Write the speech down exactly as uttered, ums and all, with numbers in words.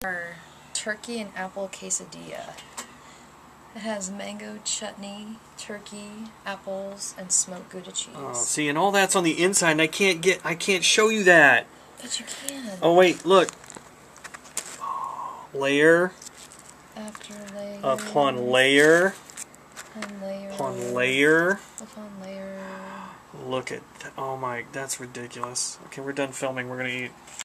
Our turkey and apple quesadilla. It has mango chutney, turkey, apples, and smoked Gouda cheese. Oh, see, and all that's on the inside, and I can't get, I can't show you that. But you can. Oh wait, look. Layer. After layer. Upon layer. Upon layer. Upon layer. Upon layer. Look at that. Oh my, that's ridiculous. Okay, we're done filming. We're gonna eat.